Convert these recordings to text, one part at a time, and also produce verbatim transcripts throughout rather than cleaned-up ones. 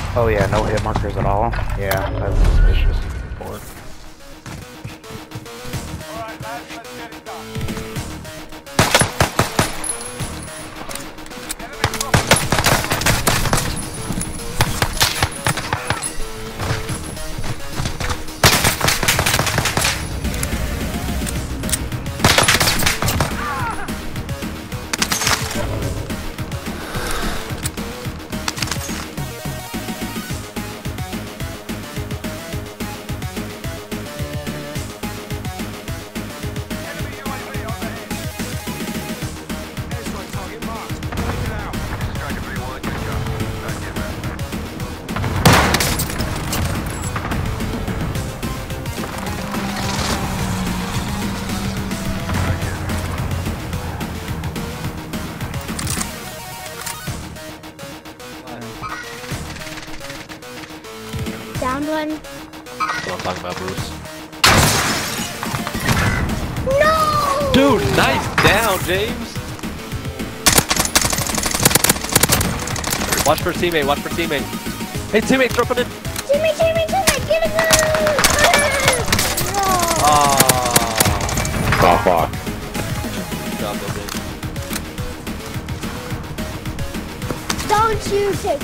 Oh yeah, no hit markers at all. Yeah, that's suspicious. Four. Alright lads, let's get it done. Enemy dropping. Enemy U A V overhead. Airstrike target marked. Take it out. Striker three one, good job. Back in there. Down one. That's what I'm talking about, Bruce. No! Dude, nice down, James. Watch for teammate, watch for teammate. Hey, teammate, dropping it. Teammate, teammate, teammate, get it good! No! Ah. Oh fuck. Good job, though, James. Don't you take me.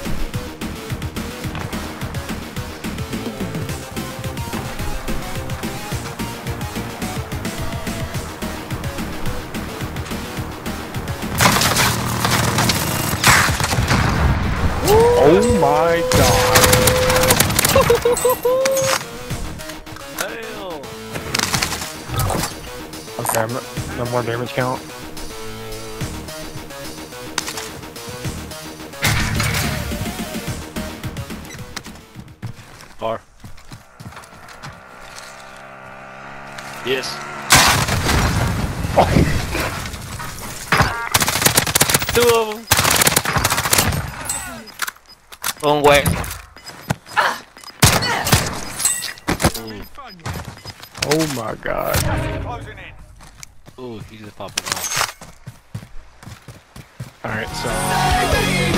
Oh my god. Damn. Okay, I'm not, no more damage count. Bar. Yes. Two of them. One way. Oh my god. Closing in. Ooh, he just popped it off. Alright, so